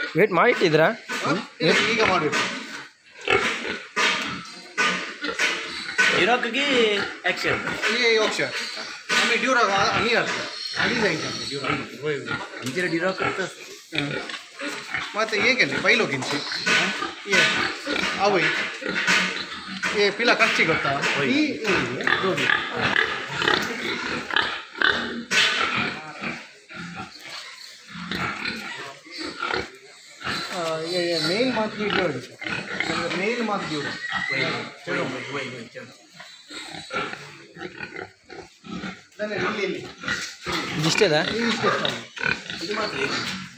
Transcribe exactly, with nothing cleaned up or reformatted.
Wait ಮಾಡಿಟ್ಟಿದ್ರಾ? ಈಗ ಮಾಡಬೇಕು. ಇರೋಕ್ಕಾಗಿ ಆ್ಯಕ್ಷನ್ ये ऑप्शन हमें ड्यूरा नहीं आता अली जाएंगे ड्यूरा वही ಇಂಜಿರ ಡಿರೋ करता ಮತ್ತೆ ಹೇಗೆಲ್ಲ ಬೈಲೋಗಿಂಚಿ ये आवई ये पिला कच्ची ಗೊತ್ತಾ ಈ ನೋಡಿ ये ये मेन मात की वीडियो है मेन मात वीडियो चलो वही वही चलो ಇದಿಷ್ಟೇನಾ? ಇದಿಷ್ಟೇ ಇದು ಮಾತ್ರ